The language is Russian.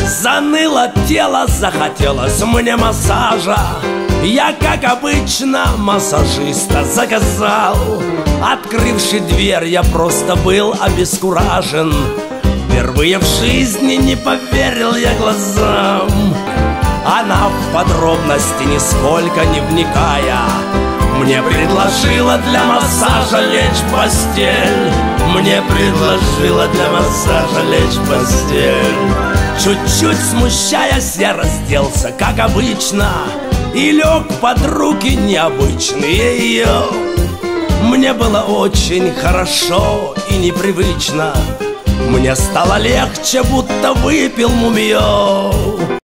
Заныло тело, захотелось мне массажа. Я, как обычно, массажиста заказал. Открывши дверь, я просто был обескуражен. Впервые в жизни не поверил я глазам. Она в подробности нисколько не вникая мне предложила для массажа лечь в постель. Мне предложила для массажа лечь в постель. Чуть-чуть смущаясь, я разделся, как обычно, и лег под руки необычные ее. Мне было очень хорошо и непривычно. Мне стало легче, будто выпил мумиё.